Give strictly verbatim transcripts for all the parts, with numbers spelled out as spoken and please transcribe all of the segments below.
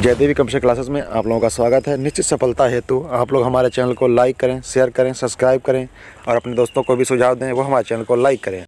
Jaydevi computer classes में आप लोगों का स्वागत है। निश्चित सफलता हेतु आप लोग हमारे चैनल को लाइक करें, शेयर करें, सब्सक्राइब करें और अपने दोस्तों को भी सुझाव दें वो हमारे चैनल को लाइक करें।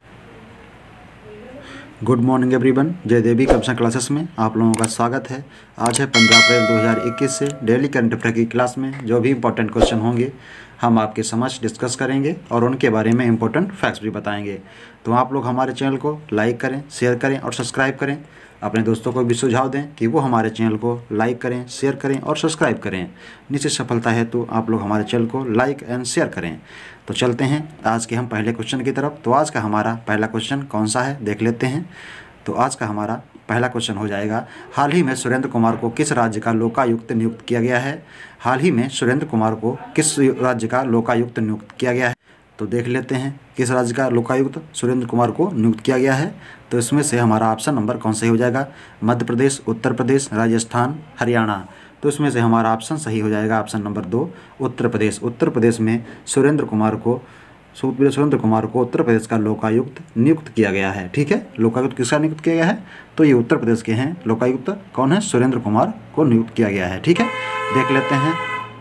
Good morning everyone, Jaidevi computer classes में आप लोगों का स्वागत है। आज है पंद्रह अप्रैल दो हज़ार इक्कीस से डेली करंट अफेयर की क्लास में जो भी इंपॉर्टेंट क्वेश्चन होंगे हम आपके समक्ष डिस्कस करेंगे और उनके बारे में इंपॉर्टेंट फैक्ट्स भी बताएंगे। तो आप लोग हमारे चैनल को लाइक करें, शेयर करें और सब्सक्राइब करें। अपने दोस्तों को भी सुझाव दें कि वो हमारे चैनल को लाइक करें, शेयर करें और सब्सक्राइब करें। निश्चित सफलता है तो आप लोग हमारे चैनल को लाइक एंड शेयर करें। तो चलते हैं आज के हम पहले क्वेश्चन की तरफ। तो आज का हमारा पहला क्वेश्चन कौन सा है देख लेते हैं। तो आज का हमारा पहला क्वेश्चन हो जाएगा, हाल ही में सुरेंद्र कुमार को किस राज्य का लोकायुक्त नियुक्त किया गया है। हाल ही में सुरेंद्र कुमार को किस राज्य का लोकायुक्त नियुक्त किया गया है। तो देख लेते हैं किस राज्य का लोकायुक्त सुरेंद्र कुमार को नियुक्त किया गया है। तो इसमें से हमारा ऑप्शन नंबर कौन सा हो जाएगा, मध्य प्रदेश, उत्तर प्रदेश, राजस्थान, हरियाणा। तो इसमें से हमारा ऑप्शन सही हो जाएगा ऑप्शन नंबर दो, उत्तर प्रदेश। उत्तर प्रदेश में सुरेंद्र कुमार को सुरेंद्र कुमार को उत्तर प्रदेश का लोकायुक्त नियुक्त किया गया है। ठीक है, लोकायुक्त किसका नियुक्त किया गया है, तो ये उत्तर प्रदेश के हैं। लोकायुक्त कौन है, सुरेंद्र कुमार को नियुक्त किया गया है। ठीक है, देख लेते हैं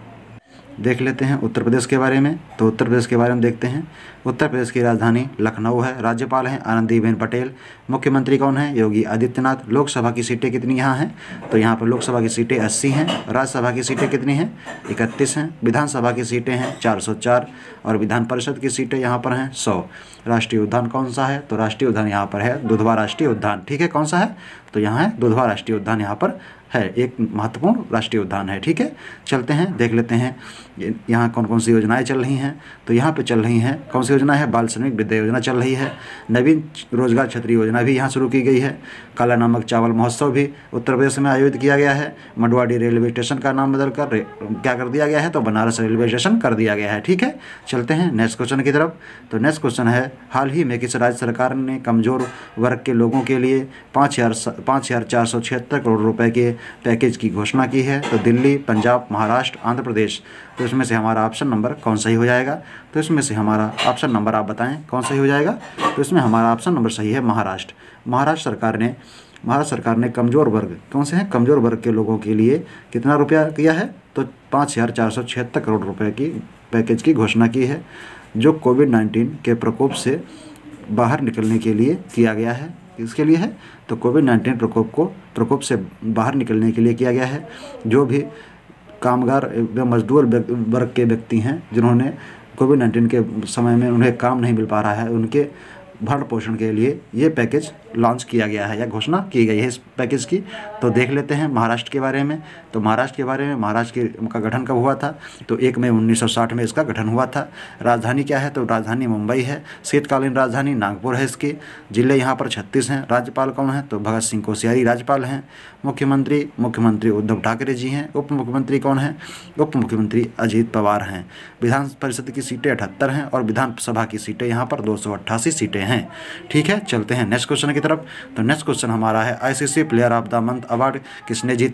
देख लेते हैं उत्तर प्रदेश के बारे में। तो उत्तर प्रदेश के बारे में देखते हैं। उत्तर प्रदेश की राजधानी लखनऊ है। राज्यपाल हैं आनंदीबेन पटेल। मुख्यमंत्री कौन है, योगी आदित्यनाथ। लोकसभा की सीटें कितनी यहाँ हैं, तो यहाँ पर लोकसभा की सीटें अस्सी हैं। राज्यसभा की सीटें कितनी हैं, इकतीस हैं। विधानसभा की सीटें हैं चार सौ चार और विधान परिषद की सीटें यहाँ पर हैं सौ। राष्ट्रीय उद्यान कौन सा है, तो राष्ट्रीय उद्यान यहाँ पर है दुधवा राष्ट्रीय उद्यान। ठीक है, कौन सा है, तो यहाँ है दुधवा राष्ट्रीय उद्यान, यहाँ पर है एक महत्वपूर्ण राष्ट्रीय उद्यान है। ठीक है, चलते हैं देख लेते हैं यहाँ कौन कौन सी योजनाएं चल रही हैं। तो यहाँ पे चल रही हैं कौन सी योजना है, बाल श्रमिक विद्या योजना चल रही है। नवीन रोजगार छतरी योजना भी यहाँ शुरू की गई है। काला नमक चावल महोत्सव भी उत्तर प्रदेश में आयोजित किया गया है। मंडुआडीह रेलवे स्टेशन का नाम बदल कर क्या कर दिया गया है, तो बनारस रेलवे स्टेशन कर दिया गया है। ठीक है, चलते हैं नेक्स्ट क्वेश्चन की तरफ। तो नेक्स्ट क्वेश्चन है, हाल ही में किस राज्य सरकार ने कमजोर वर्ग के लोगों के लिए पाँच हज़ार पाँच हज़ार चार सौ छिहत्तर करोड़ रुपए के पैकेज की घोषणा की है। तो दिल्ली, पंजाब, महाराष्ट्र, आंध्र प्रदेश। तो इसमें से हमारा ऑप्शन नंबर कौन सही हो जाएगा, तो इसमें से हमारा ऑप्शन नंबर आप बताएं कौन सही हो जाएगा। तो इसमें हमारा ऑप्शन नंबर सही है महाराष्ट्र। महाराष्ट्र सरकार ने महाराष्ट्र सरकार ने कमज़ोर वर्ग कौन से हैं, कमज़ोर वर्ग के लोगों के लिए कितना रुपया किया है, तो पाँच हज़ार चार सौ छिहत्तर करोड़ रुपए की पैकेज की घोषणा की है, जो कोविड नाइन्टीन के प्रकोप से बाहर निकलने के लिए किया गया है। इसके लिए है, तो कोविड नाइन्टीन प्रकोप को प्रकोप से बाहर निकलने के लिए किया गया है। जो भी कामगार एवं मजदूर वर्ग के व्यक्ति हैं जिन्होंने कोविड नाइन्टीन के समय में उन्हें काम नहीं मिल पा रहा है, उनके भरण पोषण के लिए ये पैकेज लॉन्च किया गया है या घोषणा की गई है इस पैकेज की। तो देख लेते हैं महाराष्ट्र के बारे में। तो महाराष्ट्र के बारे में, महाराष्ट्र के का गठन कब हुआ था, तो एक मई उन्नीस सौ साठ में इसका गठन हुआ था। राजधानी क्या है, तो राजधानी मुंबई है। शीतकालीन राजधानी नागपुर है इसकी। जिले यहाँ पर छत्तीस हैं। राज्यपाल कौन है, तो भगत सिंह कोश्यारी राज्यपाल हैं। मुख्यमंत्री मुख्यमंत्री उद्धव ठाकरे जी हैं। उप मुख्यमंत्री कौन है, उप मुख्यमंत्री अजीत पवार हैं। विधान परिषद की सीटें अठहत्तर हैं और विधानसभा की सीटें यहाँ पर दो सौ अट्ठासी सीटें हैं। ठीक है, चलते हैं नेक्स्ट क्वेश्चन की तरफ। तो नेक्स्ट क्वेश्चन हमारा है, ICC player of the month award किसने जीता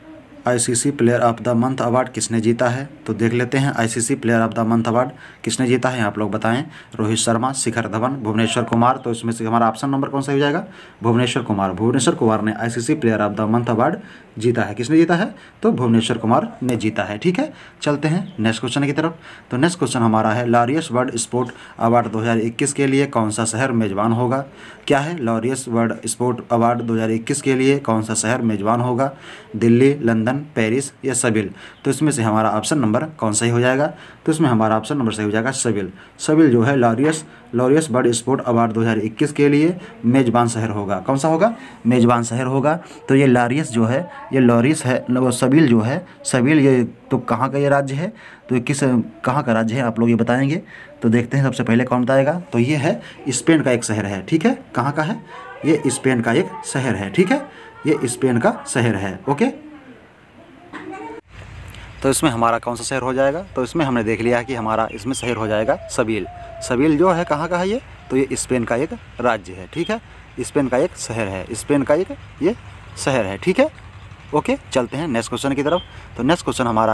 ICC player of the month award किसने जीता है। तो देख लेते हैं ICC player of the month award किसने जीता है, आप लोग बताएं। रोहित शर्मा, शिखर धवन, भुवनेश्वर कुमार। तो इसमें से हमारा ऑप्शन नंबर कौन सा हो जाएगा, भुवनेश्वर कुमार। भुवनेश्वर कुमार ने ICC player of the month award जीता है। किसने जीता है, तो भुवनेश्वर कुमार ने जीता है। ठीक है, चलते हैं नेक्स्ट क्वेश्चन की तरफ। तो नेक्स्ट क्वेश्चन हमारा है, लॉरियस वर्ल्ड स्पोर्ट अवार्ड दो हज़ार इक्कीस के लिए कौन सा शहर मेजबान होगा। क्या है, लॉरियस वर्ल्ड स्पोर्ट अवार्ड दो हज़ार इक्कीस के लिए कौन सा शहर मेजबान होगा, दिल्ली, लंदन, पेरिस या सबिल। तो इसमें से हमारा ऑप्शन नंबर कौन सही हो जाएगा, तो इसमें हमारा ऑप्शन नंबर सही हो जाएगा सबिल। सबिल जो है Laureus Laureus world sport award दो हज़ार इक्कीस के लिए मेजबान शहर होगा। कौन सा होगा, मेजबान शहर होगा। तो ये लॉरियस जो है, ये लॉरियस है, वो सबिल जो है, सबिल ये तो कहाँ का ये राज्य है, तो किस कहाँ का राज्य है आप लोग ये बताएंगे। तो देखते हैं सबसे पहले कौन बताएगा। तो ये है स्पेन का एक शहर है। ठीक है, कहाँ का है, ये स्पेन का एक शहर है। ठीक है, ये स्पेन का शहर है। ओके, तो इसमें हमारा कौन सा शहर हो जाएगा, तो इसमें हमने देख लिया है कि हमारा इसमें शहर हो जाएगा सबिल। सबिल जो है कहाँ का है ये, तो ये स्पेन का एक राज्य है। ठीक है, स्पेन का एक शहर है, स्पेन का एक ये शहर है। ठीक है, ओके, चलते हैं नेक्स्ट क्वेश्चन की तरफ। तो नेक्स्ट क्वेश्चन हमारा है,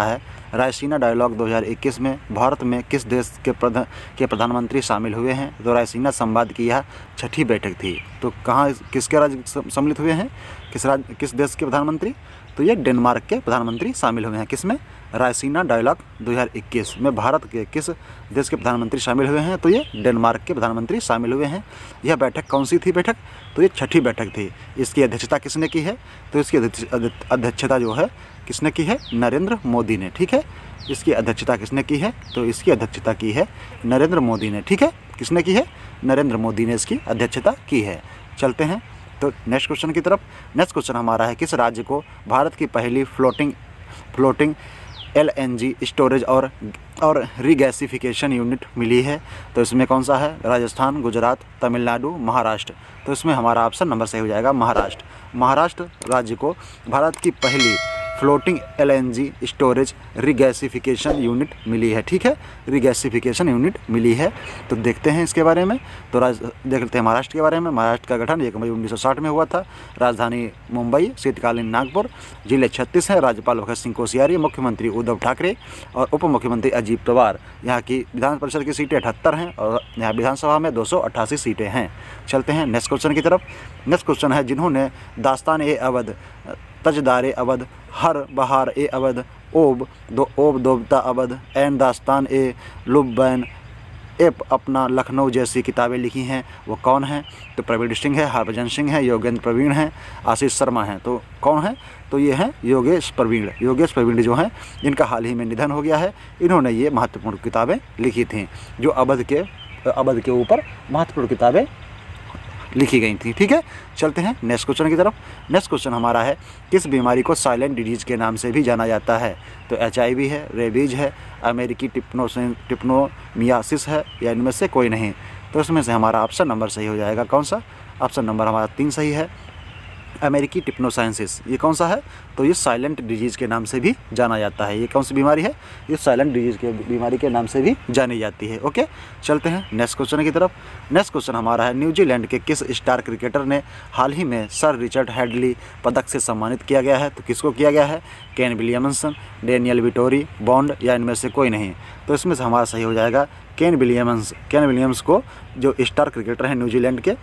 रायसीना डायलॉग दो हज़ार इक्कीस में भारत में किस देश के प्रधान के प्रधानमंत्री शामिल हुए हैं? तो रायसीना संवाद की यह छठी बैठक थी। तो कहाँ किसके राज्य सम्मिलित हुए हैं, किस राज्य किस देश के प्रधानमंत्री? तो ये डेनमार्क के प्रधानमंत्री शामिल हुए हैं। किसमें? रायसीना डायलॉग दो हज़ार इक्कीस में भारत के किस देश के प्रधानमंत्री शामिल हुए हैं? तो ये डेनमार्क के प्रधानमंत्री शामिल हुए हैं। यह बैठक कौन सी थी बैठक? तो ये छठी बैठक थी। इसकी अध्यक्षता किसने की है? तो इसकी अध्यक्षता जो है किसने की है? नरेंद्र मोदी ने। ठीक है, इसकी अध्यक्षता किसने की है? तो इसकी अध्यक्षता की है नरेंद्र मोदी ने। ठीक है, किसने की है? नरेंद्र मोदी ने इसकी अध्यक्षता की है। चलते हैं तो नेक्स्ट क्वेश्चन की तरफ। नेक्स्ट क्वेश्चन हमारा है, किस राज्य को भारत की पहली फ्लोटिंग फ्लोटिंग एलएनजी स्टोरेज और और रीगैसिफिकेशन यूनिट मिली है? तो इसमें कौन सा है? राजस्थान, गुजरात, तमिलनाडु, महाराष्ट्र। तो इसमें हमारा ऑप्शन नंबर सही हो जाएगा महाराष्ट्र। महाराष्ट्र राज्य को भारत की पहली floating LNG storage regasification unit मिली है। ठीक है, रीगैसिफिकेशन यूनिट मिली है। तो देखते हैं इसके बारे में। तो राज देख लेते हैं महाराष्ट्र के बारे में। महाराष्ट्र का गठन एक मई उन्नीस सौ साठ में हुआ था। राजधानी मुंबई, शीतकालीन नागपुर, जिले छत्तीस है। राज्यपाल भगत सिंह कोश्यारी, मुख्यमंत्री उद्धव ठाकरे और उप मुख्यमंत्री अजीत पवार। यहाँ की विधान परिषद की सीटें अठहत्तर हैं और यहाँ विधानसभा में दो सौ अट्ठासी सीटें हैं। चलते हैं नेक्स्ट क्वेश्चन की तरफ। नेक्स्ट क्वेश्चन है, जिन्होंने दास्तान ए अवध, तजदारे अवध, हर बहार ए अवध, ओब दो ओब दोबता अवध, एन दास्तान ए लुब्बैन एप अपना लखनऊ जैसी किताबें लिखी हैं, वो कौन है? तो प्रवीण सिंह है, हरभजन सिंह है, योगेंद्र प्रवीण है, आशीष शर्मा है। तो कौन है? तो ये हैं योगेश प्रवीण। योगेश प्रवीण जो हैं, इनका हाल ही में निधन हो गया है। इन्होंने ये महत्वपूर्ण किताबें लिखी थीं, जो अवध के अवध के ऊपर महत्वपूर्ण किताबें लिखी गई थी। ठीक है, चलते हैं नेक्स्ट क्वेश्चन की तरफ। नेक्स्ट क्वेश्चन हमारा है, किस बीमारी को साइलेंट डिजीज के नाम से भी जाना जाता है? तो एच आई वी है, रेबीज है, अमेरिकी टिप्नो टिप्नोमियासिस है, या इनमें से कोई नहीं। तो इसमें से हमारा ऑप्शन नंबर सही हो जाएगा। कौन सा? ऑप्शन नंबर हमारा तीन सही है, अमेरिकी टिप्नोसाइंसिस। ये कौन सा है? तो ये साइलेंट डिजीज़ के नाम से भी जाना जाता है। ये कौन सी बीमारी है? ये साइलेंट डिजीज़ के बीमारी के नाम से भी जानी जाती है। ओके, चलते हैं नेक्स्ट क्वेश्चन की तरफ। नेक्स्ट क्वेश्चन हमारा है, न्यूजीलैंड के किस स्टार क्रिकेटर ने हाल ही में सर रिचर्ड हेडली पदक से सम्मानित किया गया है? तो किसको किया गया है? Kane Williamson, Daniel Vettori, Bond, या इनमें से कोई नहीं। तो इसमें से हमारा सही हो जाएगा केन विलियमस। केन विलियम्स को, जो स्टार क्रिकेटर हैं न्यूजीलैंड के,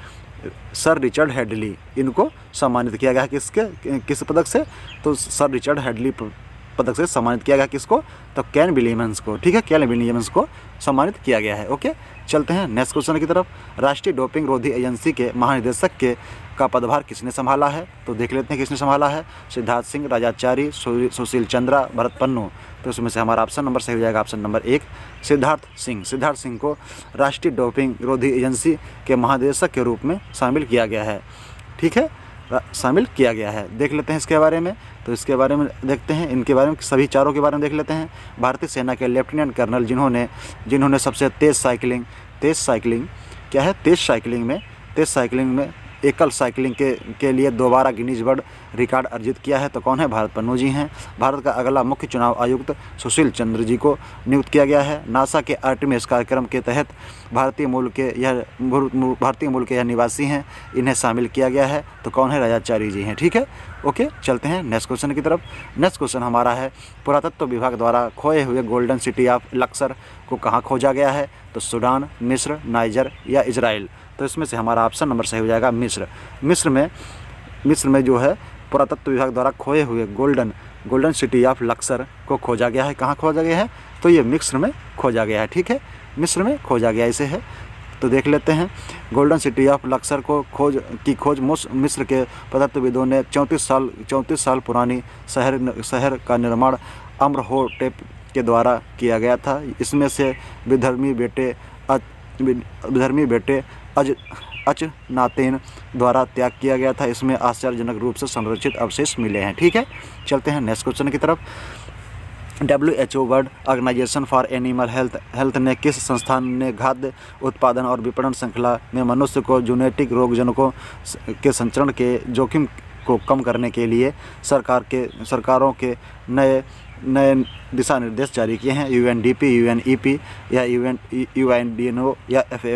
सर रिचर्ड हेडली, इनको सम्मानित किया गया है। किसके किस पदक से? तो सर रिचर्ड हेडली पदक से सम्मानित किया गया। किसको? तो केन विलियम्स को। ठीक है, केन विलियम्स को सम्मानित किया गया है। ओके, चलते हैं नेक्स्ट क्वेश्चन की तरफ। राष्ट्रीय डोपिंग रोधी एजेंसी के महानिदेशक के का पदभार किसने संभाला है? तो देख लेते हैं किसने संभाला है। सिद्धार्थ सिंह, राजाचारी, सुशील चंद्रा, भरत पन्नू। तो इसमें से हमारा ऑप्शन नंबर सही हो जाएगा, ऑप्शन नंबर एक, सिद्धार्थ सिंह। सिद्धार्थ सिंह को राष्ट्रीय डोपिंग रोधी एजेंसी के महानिदेशक के रूप में शामिल किया गया है। ठीक है, शामिल किया गया है। देख लेते हैं इसके बारे में। तो इसके बारे में देखते हैं, इनके बारे में, सभी चारों के बारे में देख लेते हैं। भारतीय सेना के लेफ्टिनेंट कर्नल जिन्होंने जिन्होंने सबसे तेज़ साइकिलिंग तेज़ साइकिलिंग क्या है तेज़ साइकिलिंग में तेज़ साइकिलिंग में एकल साइकिलिंग के के लिए दोबारा गिनीज वर्ल्ड रिकॉर्ड अर्जित किया है। तो कौन है? भारत पन्नू जी हैं। भारत का अगला मुख्य चुनाव आयुक्त सुशील चंद्र जी को नियुक्त किया गया है। नासा के आर्टेमिस कार्यक्रम के तहत भारतीय मूल के यह भारतीय मूल के यह निवासी हैं, इन्हें शामिल किया गया है। तो कौन है? राजाचारी जी हैं। ठीक है, ओके, चलते हैं नेक्स्ट क्वेश्चन की तरफ। नेक्स्ट क्वेश्चन हमारा है, पुरातत्व विभाग द्वारा खोए हुए गोल्डन सिटी ऑफ लक्सर को कहाँ खोजा गया है? तो सूडान, मिस्र, नाइजर, या इजराइल। तो इसमें से हमारा ऑप्शन नंबर सही हो जाएगा मिस्र। मिस्र में मिस्र में जो है पुरातत्व विभाग द्वारा खोए हुए golden golden city of Luxor को खोजा गया है। कहाँ खोजा गया है? तो ये मिस्र में खोजा गया है। ठीक है, मिस्र में खोजा गया इसे है। तो देख लेते हैं, गोल्डन सिटी ऑफ लक्सर को खोज की खोज मिस्र के पुरातत्वविदों ने चौंतीस साल चौंतीस साल पुरानी शहर शहर का निर्माण अम्रहोटेप के द्वारा किया गया था। इसमें से विधर्मी बेटे विधर्मी बेटे अज अचनातेन द्वारा त्याग किया गया था। इसमें आश्चर्यजनक रूप से संरक्षित अवशेष मिले हैं। ठीक है, चलते हैं नेक्स्ट क्वेश्चन की तरफ। W H O world organisation for animal health health ने किस संस्थान ने खाद्य उत्पादन और विपणन श्रृंखला में मनुष्य को जेनेटिक रोगजनकों के संचरण के जोखिम को कम करने के लिए सरकार के सरकारों के नए नए दिशा निर्देश जारी किए हैं? U N D P, U N E P, या U N U N D N O, या एफ ए ओ।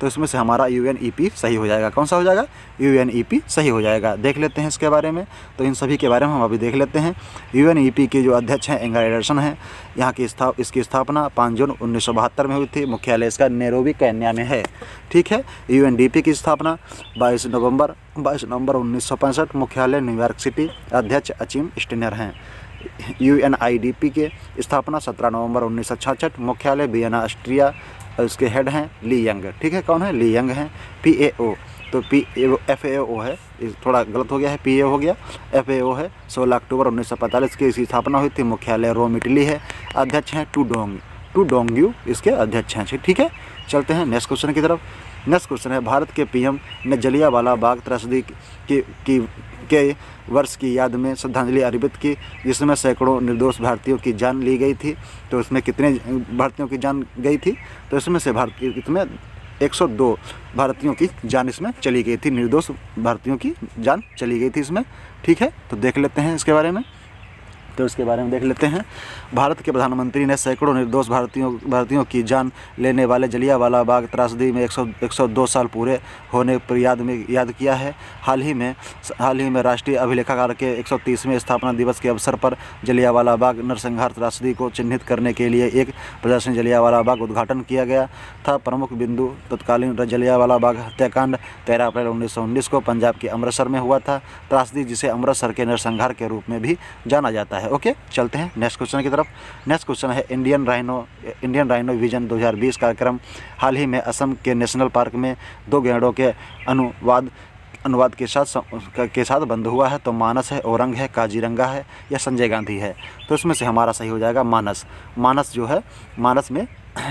तो इसमें से हमारा यू एन ई पी सही हो जाएगा। कौन सा हो जाएगा? यू एन ई पी सही हो जाएगा। देख लेते हैं इसके बारे में। तो इन सभी के बारे में हम अभी देख लेते हैं। यू एन ई पी के जो अध्यक्ष हैं इंगर एंडरसन हैं। यहाँ की स्था इसकी स्थापना पाँच जून उन्नीस सौ बहत्तर में हुई थी। मुख्यालय इसका नैरोबी केन्या में है। ठीक है। यू एन डी पी की स्थापना बाईस नवंबर बाईस नवंबर उन्नीस सौ पैंसठ, मुख्यालय न्यूयॉर्क सिटी, अध्यक्ष अचिम स्टिनर हैं। U N I D P के स्थापना सत्रह नवंबर उन्नीस सौ छियासठ, मुख्यालय वियना, ऑस्ट्रिया, उसके हेड हैं ली यंग। ठीक है, कौन है? ली यंग हैं। पी ए ओ, तो पी एफ ए ओ है, थोड़ा गलत हो गया है, पी ए हो गया, एफ ए ओ है। सोलह अक्टूबर उन्नीस सौ पैंतालीस की इसकी स्थापना हुई थी। मुख्यालय रोम, इटली है। अध्यक्ष हैं टू डोंग टू डोंग्यू इसके अध्यक्ष हैं। ठीक है, चलते हैं नेक्स्ट क्वेश्चन की तरफ। नेक्स्ट क्वेश्चन है, भारत के पीएम ने जलियांवाला बाग त्रासदी की, की के वर्ष की याद में श्रद्धांजलि अर्पित की, जिसमें सैकड़ों निर्दोष भारतीयों की जान ली गई थी। तो इसमें कितने भारतीयों की जान गई थी? तो इसमें से भारतीय इसमें एक सौ दो भारतीयों की जान इसमें चली गई थी। निर्दोष भारतीयों की जान चली गई थी इसमें। ठीक है, तो देख लेते हैं इसके बारे में। तो इसके बारे में देख लेते हैं। भारत के प्रधानमंत्री ने सैकड़ों निर्दोष भारतीयों भारतीयों की जान लेने वाले जलियांवाला बाग त्रासदी में एक सौ एक सौ दो साल पूरे होने पर याद में याद किया है। हाल ही में हाल ही में राष्ट्रीय अभिलेखागार के एक सौ तीसवें स्थापना दिवस के अवसर पर जलियांवाला बाग नरसंहार त्रासदी को चिन्हित करने के लिए एक प्रदर्शनी जलियांवाला बाग उद्घाटन किया गया था। प्रमुख बिंदु तत्कालीन जलियांवाला बाग हत्याकांड तेरह अप्रैल उन्नीस सौ उन्नीस को पंजाब के अमृतसर में हुआ था। त्रासदी जिसे अमृतसर के नरसंहार के रूप में भी जाना जाता है। ओके, चलते हैं नेक्स्ट क्वेश्चन की तरफ। नेक्स्ट क्वेश्चन है, Indian rhino Indian rhino vision दो हज़ार बीस कार्यक्रम हाल ही में असम के नेशनल पार्क में दो गैंडों के अनुवाद अनुवाद के साथ के साथ बंद हुआ है। तो मानस है, औरंग है, काजीरंगा है या संजय गांधी है? तो इसमें से हमारा सही हो जाएगा मानस। मानस जो है, मानस में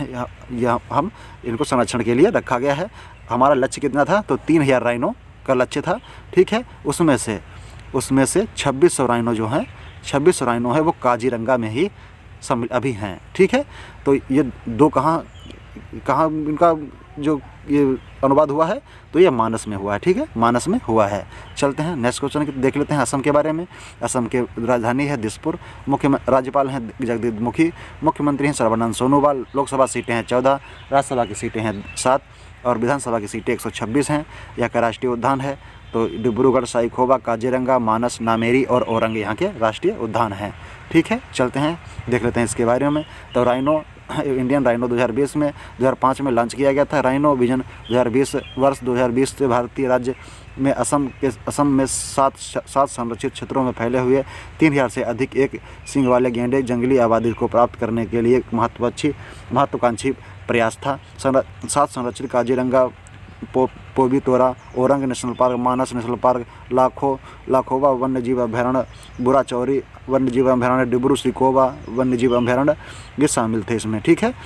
यह हम इनको संरक्षण के लिए रखा गया है। हमारा लक्ष्य कितना था? तो तीन हज़ार राइनो का लक्ष्य था। ठीक है, उसमें से उसमें से छब्बीस सौ राइनो जो हैं छब्बीस सौ राइनो है वो काजीरंगा में ही सम्मिल अभी हैं। ठीक है, तो ये दो कहाँ कहाँ इनका जो ये अनुवाद हुआ है? तो ये मानस में हुआ है। ठीक है, मानस में हुआ है। चलते हैं नेक्स्ट क्वेश्चन देख लेते हैं असम के बारे में। असम के राजधानी है दिसपुर। मुख्य राज्यपाल हैं जगदीप मुखी। मुख्यमंत्री हैं सर्बानंद सोनोवाल। लोकसभा सीटें हैं चौदह, राज्यसभा की सीटें हैं सात और विधानसभा की सीटें एक सौ छब्बीस हैं। यह का राष्ट्रीय उद्यान है तो डिब्रूगढ़, साइखोवा, काजीरंगा, मानस, नामेरी और औरंग यहाँ के राष्ट्रीय उद्यान हैं। ठीक है, चलते हैं देख लेते हैं इसके बारे में। तो राइनो इंडियन राइनो दो हज़ार बीस में दो हज़ार पाँच में लॉन्च किया गया था। राइनो विजन दो हज़ार बीस वर्ष दो हज़ार बीस से भारतीय राज्य में असम के असम में सात सात संरक्षित क्षेत्रों में फैले हुए तीन हज़ार से अधिक एक सींग वाले गेंडे जंगली आबादी को प्राप्त करने के लिए महत्वाकांक्षी महत्वाकांक्षी प्रयास था। सात संरक्षित काजीरंगा, पो Pobitora, Orang national park, Manas national park, लाखो लाखोवा वन्यजीव अभयारण्य, बुरा चौरी वन्यजीव अभयारण्य, डिब्रू सिकोवा वन्यजीव अभयारण्य ये शामिल थे इसमें। ठीक है,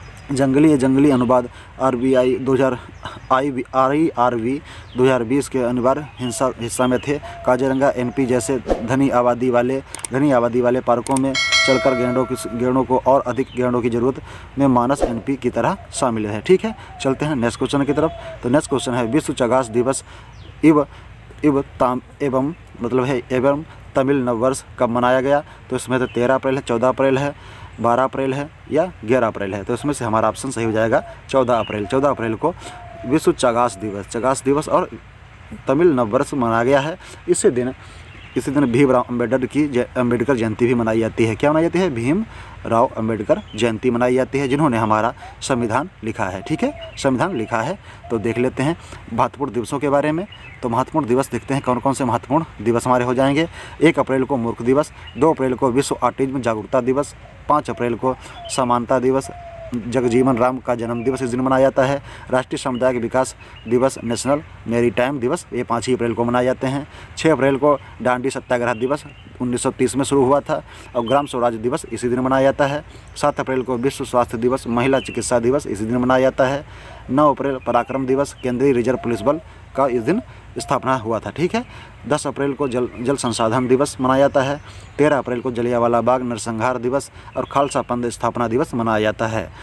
जंगली जंगली अनुवाद आर बी आई दो हज़ार I R E R V दो हज़ार बीस के अनिवार्य हिस्सा हिस्सा में थे। काजीरंगा एन पी जैसे धनी आबादी वाले धनी आबादी वाले पार्कों में चलकर गेंडों की गेंडों को और अधिक गेंडों की ज़रूरत में मानस एन पी की तरह शामिल है। ठीक है, चलते हैं नेक्स्ट क्वेश्चन की तरफ। तो नेक्स्ट क्वेश्चन है, विश्व चगास दिवस इव इव ताम एवं मतलब है एवं तमिल नववर्ष कब मनाया गया? तो इसमें तो तेरह अप्रैल है, चौदह अप्रैल है, बारह अप्रैल है या ग्यारह अप्रैल है? तो इसमें से हमारा ऑप्शन सही हो जाएगा चौदह अप्रैल। चौदह अप्रैल को विश्व चगास दिवस चगास दिवस और तमिल नववर्ष मनाया गया है। इसी दिन इसी दिन भीमराव अम्बेडकर की अम्बेडकर जयंती भी मनाई जाती है। क्या मनाई जाती है? भीमराव अम्बेडकर जयंती मनाई जाती है, जिन्होंने हमारा संविधान लिखा है। ठीक है, संविधान लिखा है। तो देख लेते हैं महत्वपूर्ण दिवसों के बारे में। तो महत्वपूर्ण दिवस देखते हैं कौन कौन से महत्वपूर्ण दिवस हमारे हो जाएंगे। एक अप्रैल को मूर्ख दिवस, दो अप्रैल को विश्व ऑटिज्म जागरूकता दिवस, पाँच अप्रैल को समानता दिवस, जगजीवन राम का जन्म दिवस इस दिन मनाया जाता है। राष्ट्रीय सामुदायिक विकास दिवस, नेशनल मैरीटाइम दिवस ये पाँच ही अप्रैल को मनाए जाते हैं। छः अप्रैल को दांडी सत्याग्रह दिवस उन्नीस सौ तीस में शुरू हुआ था और ग्राम स्वराज दिवस इसी दिन मनाया जाता है। सात अप्रैल को विश्व स्वास्थ्य दिवस, महिला चिकित्सा दिवस इसी दिन मनाया जाता है। नौ अप्रैल पराक्रम दिवस, केंद्रीय रिजर्व पुलिस बल का इस दिन स्थापना हुआ था। ठीक है, दस अप्रैल को जल जल संसाधन दिवस मनाया जाता है। तेरह अप्रैल को जलियांवाला बाग नरसंहार दिवस और खालसा पंथ स्थापना दिवस मनाया जाता है।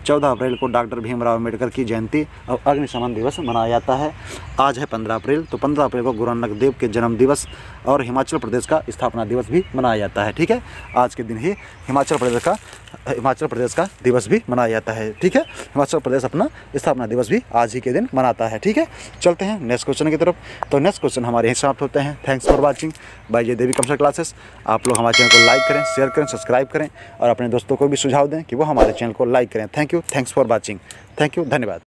चौदह अप्रैल को डॉक्टर भीमराव अम्बेडकर की जयंती और अग्निशमन दिवस मनाया जाता है। आज है पंद्रह अप्रैल, तो पंद्रह अप्रैल को गुरु नानक देव के जन्म दिवस और हिमाचल प्रदेश का स्थापना दिवस भी मनाया जाता है। ठीक है, आज के दिन ही हिमाचल प्रदेश का हिमाचल प्रदेश का दिवस भी मनाया जाता है। ठीक है, हिमाचल प्रदेश अपना स्थापना दिवस भी आज ही के दिन मनाता है। ठीक है, चलते हैं नेक्स्ट क्वेश्चन की तरफ। तो नेक्स्ट क्वेश्चन हमारे यहीं समाप्त होते हैं। थैंक्स फॉर वाचिंग बाय जय देवी कंप्यूटर क्लासेस। आप लोग हमारे चैनल को लाइक करें, शेयर करें, सब्सक्राइब करें और अपने दोस्तों को भी सुझाव दें कि वो हमारे चैनल को लाइक करें। Thank you, thanks for watching. Thank you, धन्यवाद।